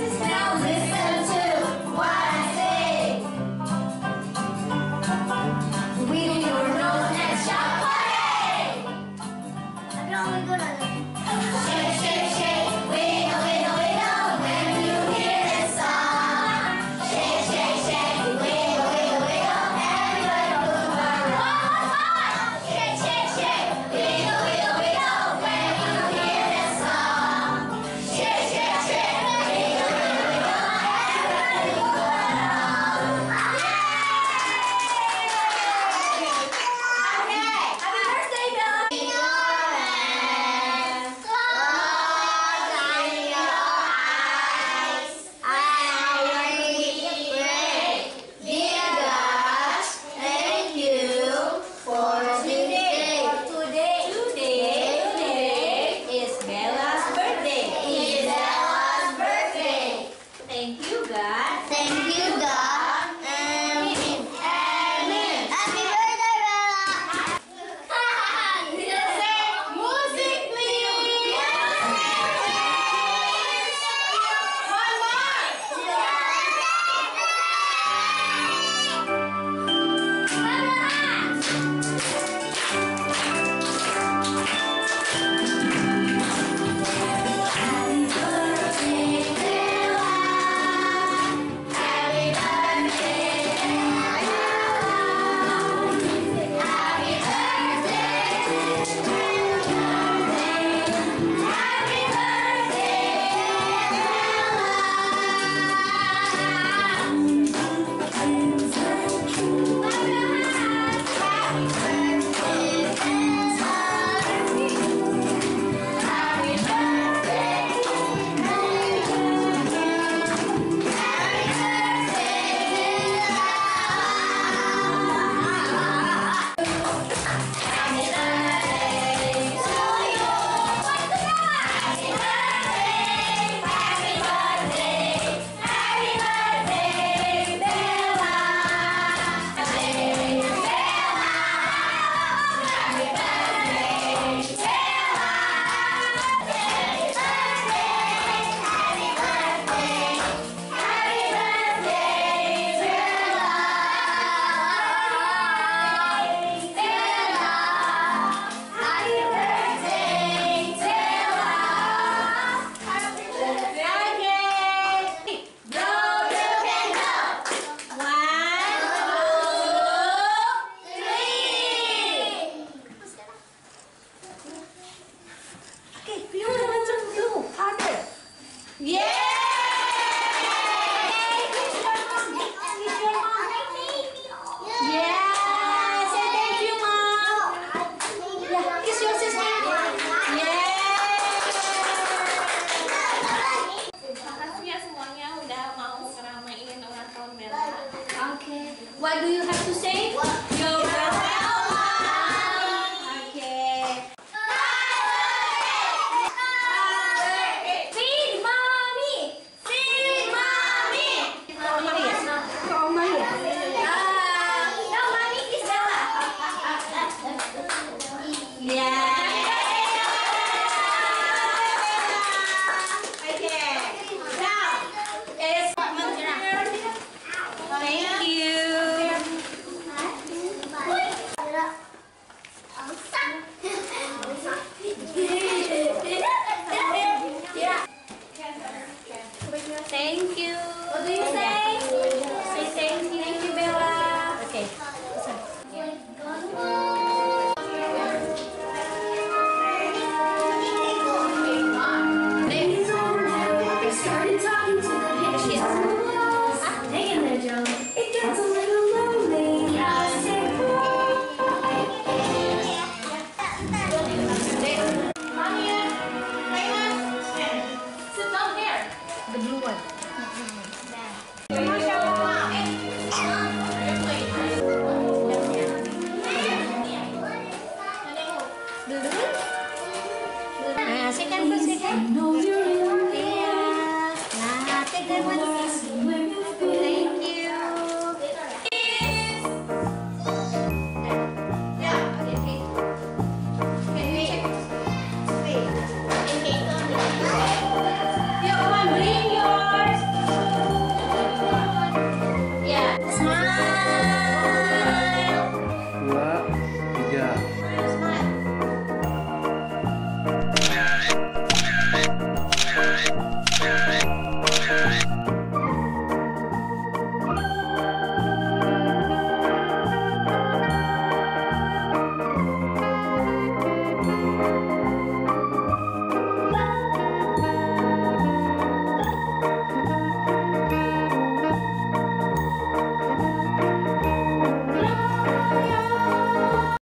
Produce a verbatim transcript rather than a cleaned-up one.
Now listen to what I say. Wiggle your nose and shout party. Shake, shake, shake, wiggle, wiggle, wiggle when you hear this song. Shake, shake, shake, wiggle, wiggle, wiggle, everybody move around. Shake, shake, shake, wiggle, wiggle, wiggle when you hear this song. Shake, shake, shake, wiggle, wiggle, wiggle, everybody move around. Okay, happy birthday, Bella. Thank you for today. Today, today, today is Bella's birthday. Is Bella's birthday. Thank you, God. Thank you, God. Amen. Amen. Happy birthday, Bella. Say music, please. One more. Happy birthday, Bella. Happy birthday, Bella. Happy birthday to you. Happy What do you have to say? You're welcome. Okay. Feed mommy. Feed mommy. Mommy. Oh, mommy. Uh, no, mommy is Bella. Yeah. Okay. Now it's thank you. Thank you. What do you say? Say thank you. Thank you, Bella. Okay. Started talking to the kids. Hang in there, Joe. It gets a little lonely. Sit down here. The blue one. Nah, second, second. Yeah. Nah, take that one.